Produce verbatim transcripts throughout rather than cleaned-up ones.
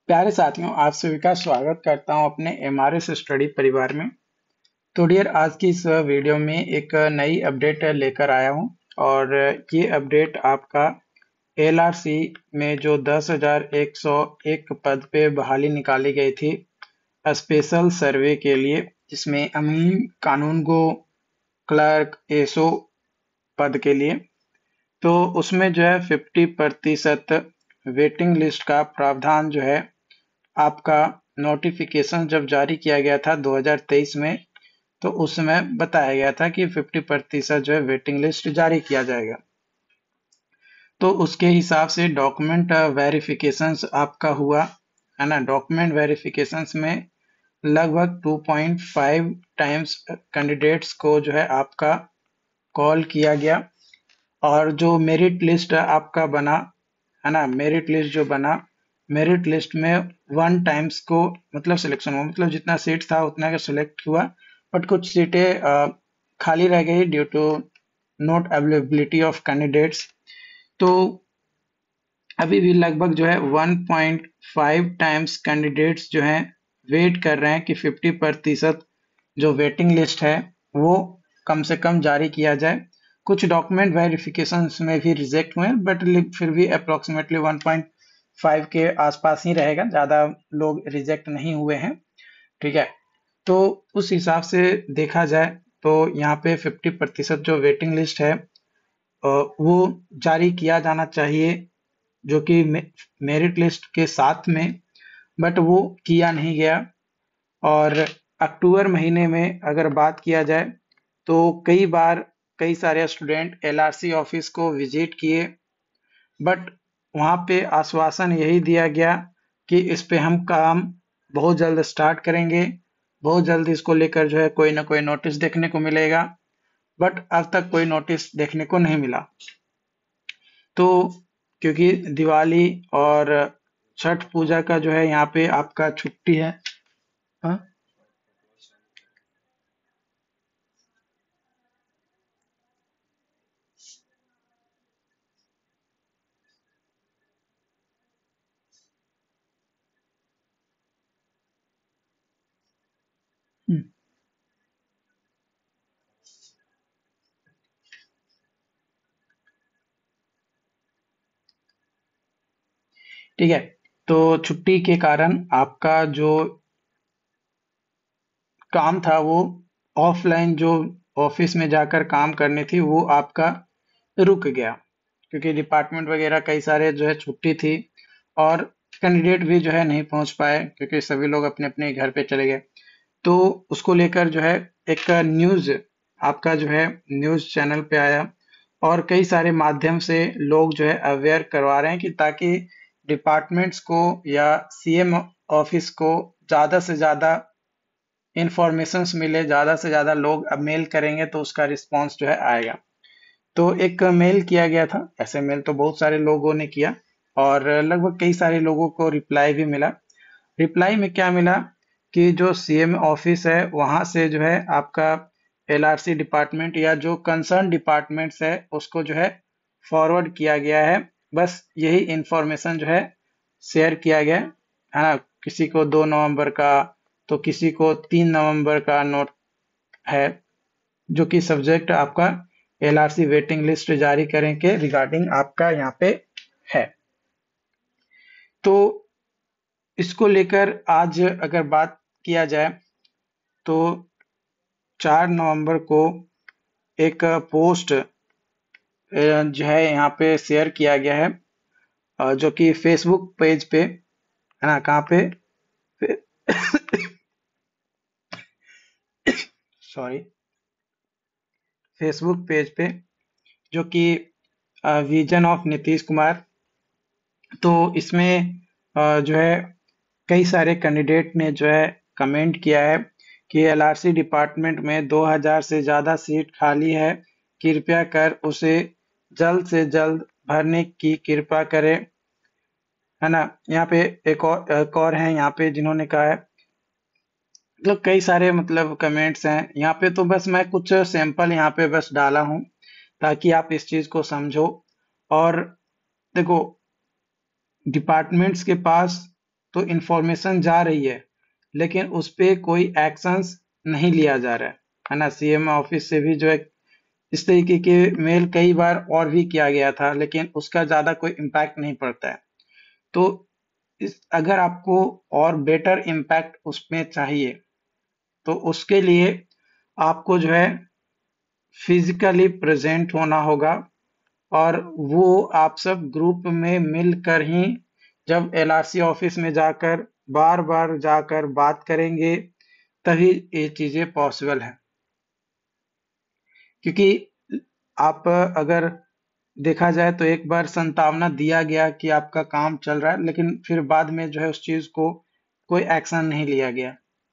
प्यारे साथियों, आप सभी का स्वागत करता हूं अपने एमआरएस स्टडी परिवार में। तो डियर, आज की इस वीडियो में एक नई अपडेट लेकर आया हूं और ये अपडेट आपका एलआरसी में जो दस हज़ार एक सौ एक पद पे बहाली निकाली गई थी स्पेशल सर्वे के लिए, जिसमें अमीन, कानूनगो, क्लर्क, एसओ पद के लिए, तो उसमें जो है पचास प्रतिशत वेटिंग लिस्ट का प्रावधान जो है आपका नोटिफिकेशन जब जारी किया गया था दो हज़ार तेईस में, तो उस समय बताया गया था कि पचास प्रतिशत जो है वेटिंग लिस्ट जारी किया जाएगा। तो उसके हिसाब से डॉक्यूमेंट वेरिफिकेशंस आपका हुआ है ना। डॉक्यूमेंट वेरिफिकेशंस में लगभग दो पॉइंट पाँच टाइम्स कैंडिडेट्स को जो है आपका कॉल किया गया और जो मेरिट लिस्ट आपका बना है ना, मेरिट लिस्ट जो बना, मेरिट लिस्ट में वन टाइम्स को मतलब सिलेक्शन हुआ, मतलब जितना सीट था उतना का सिलेक्ट हुआ, बट कुछ सीटें अ, खाली रह गई due to not availability of candidates. तो अभी भी लगभग जो है वन पॉइंट पाँच टाइम्स कैंडिडेट्स जो हैं वेट कर रहे हैं कि पचास प्रतिशत जो वेटिंग लिस्ट है वो कम से कम जारी किया जाए। कुछ डॉक्यूमेंट वेरिफिकेशन में भी रिजेक्ट हुए, बट फिर भी अप्रोक्सीमेटली वन पॉइंट पाँच के आसपास ही रहेगा, ज़्यादा लोग रिजेक्ट नहीं हुए हैं। ठीक है, तो उस हिसाब से देखा जाए तो यहाँ पे पचास प्रतिशत जो वेटिंग लिस्ट है अ, वो जारी किया जाना चाहिए, जो कि मेरिट लिस्ट के साथ में, बट वो किया नहीं गया। और अक्टूबर महीने में अगर बात किया जाए तो कई बार कई सारे स्टूडेंट एलआरसी ऑफिस को विजिट किए, बट वहाँ पे आश्वासन यही दिया गया कि इस पे हम काम बहुत जल्द स्टार्ट करेंगे, बहुत जल्द इसको लेकर जो है कोई ना कोई नोटिस देखने को मिलेगा, बट अब तक कोई नोटिस देखने को नहीं मिला। तो क्योंकि दिवाली और छठ पूजा का जो है यहाँ पे आपका छुट्टी है। हाँ, हम्म, ठीक है। तो छुट्टी के कारण आपका जो काम था वो ऑफलाइन जो ऑफिस में जाकर काम करनी थी वो आपका रुक गया, क्योंकि डिपार्टमेंट वगैरह कई सारे जो है छुट्टी थी और कैंडिडेट भी जो है नहीं पहुंच पाए क्योंकि सभी लोग अपने अपने घर पे चले गए। तो उसको लेकर जो है एक न्यूज़ आपका जो है न्यूज़ चैनल पे आया और कई सारे माध्यम से लोग जो है अवेयर करवा रहे हैं कि ताकि डिपार्टमेंट्स को या सीएम ऑफिस को ज़्यादा से ज़्यादा इंफॉर्मेशंस मिले, ज़्यादा से ज़्यादा लोग अब मेल करेंगे तो उसका रिस्पॉन्स जो है आएगा। तो एक मेल किया गया था, ऐसे मेल तो बहुत सारे लोगों ने किया और लगभग कई सारे लोगों को रिप्लाई भी मिला। रिप्लाई में क्या मिला कि जो सीएम ऑफिस है वहां से जो है आपका एलआरसी डिपार्टमेंट या जो कंसर्न डिपार्टमेंट्स है उसको जो है फॉरवर्ड किया गया है। बस यही इंफॉर्मेशन जो है शेयर किया गया है ना। किसी को दो नवंबर का, तो किसी को तीन नवंबर का नोट है, जो कि सब्जेक्ट आपका एलआरसी वेटिंग लिस्ट जारी करें के रिगार्डिंग आपका यहाँ पे है। तो इसको लेकर आज अगर बात किया जाए तो चार नवंबर को एक पोस्ट जो है यहाँ पे शेयर किया गया है, अ, जो कि फेसबुक पेज पे है ना। कहाँ पे? सॉरी, फेसबुक पेज पे, जो कि विजन ऑफ नीतीश कुमार। तो इसमें अ, जो है कई सारे कैंडिडेट ने जो है कमेंट किया है कि एलआरसी डिपार्टमेंट में दो हज़ार से ज़्यादा सीट खाली है, कृपया कर उसे जल्द से जल्द भरने की कृपा करें, है ना। यहाँ पे एक और एक और है यहाँ पे जिन्होंने कहा है, मतलब कई सारे मतलब कमेंट्स हैं यहाँ पे। तो बस मैं कुछ सैंपल यहाँ पे बस डाला हूँ ताकि आप इस चीज़ को समझो। और देखो, डिपार्टमेंट्स के पास तो इंफॉर्मेशन जा रही है, लेकिन उस पे कोई एक्शंस नहीं लिया जा रहा है, है ना। सीएम ऑफिस से भी जो है इस तरीके के मेल कई बार और भी किया गया था, लेकिन उसका ज्यादा कोई इम्पैक्ट नहीं पड़ता है। तो इस अगर आपको और बेटर इम्पैक्ट उसमें चाहिए, तो उसके लिए आपको जो है फिजिकली प्रेजेंट होना होगा, और वो आप सब ग्रुप में मिलकर ही जब एलआरसी ऑफिस में जाकर बार बार जाकर बात करेंगे, तभी ये चीजें पॉसिबल है। क्योंकि आप अगर देखा जाए तो एक बार संतावना दिया गया कि आपका काम चल रहा है, लेकिन फिर बाद में जो है उस चीज को कोई एक्शन नहीं लिया गया।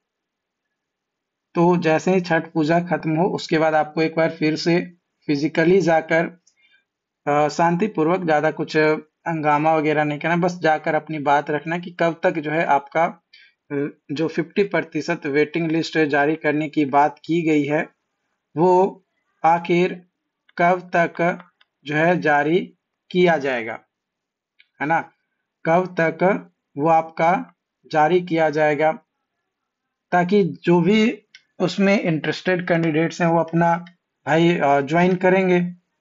तो जैसे ही छठ पूजा खत्म हो, उसके बाद आपको एक बार फिर से फिजिकली जाकर अ, शांतिपूर्वक, ज्यादा कुछ हंगामा वगैरह नहीं करना, बस जाकर अपनी बात रखना कि कब तक जो है आपका अ, जो फिफ्टी प्रतिशत वेटिंग लिस्ट जारी करने की बात की गई है, वो आखिर कब तक जो है जारी किया जाएगा, है ना। कब तक वो आपका जारी किया जाएगा, ताकि जो भी उसमें इंटरेस्टेड कैंडिडेट्स हैं वो अपना भाई ज्वाइन करेंगे।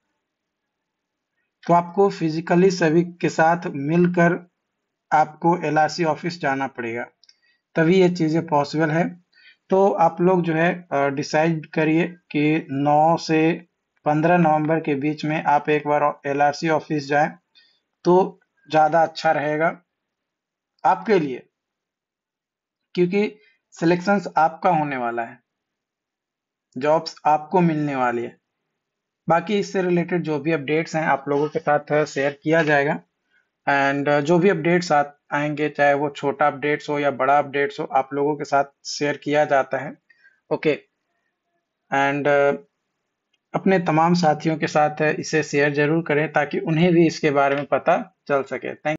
तो आपको फिजिकली सभी के साथ मिलकर आपको एलआरसी ऑफिस जाना पड़ेगा, तभी ये चीजें पॉसिबल है। तो आप लोग जो है डिसाइड करिए कि नौ से पंद्रह नवंबर के बीच में आप एक बार एलआरसी ऑफिस जाएं, तो ज्यादा अच्छा रहेगा आपके लिए, क्योंकि सिलेक्शंस आपका होने वाला है, जॉब्स आपको मिलने वाली है। बाकी इससे रिलेटेड जो भी अपडेट्स हैं आप लोगों के साथ शेयर किया जाएगा, एंड जो भी अपडेट्स आएंगे, चाहे वो छोटा अपडेट्स हो या बड़ा अपडेट्स हो, आप लोगों के साथ शेयर किया जाता है। ओके, एंड अपने तमाम साथियों के साथ इसे शेयर जरूर करें, ताकि उन्हें भी इसके बारे में पता चल सके। थैंक